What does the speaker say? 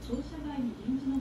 消費者側に臨時の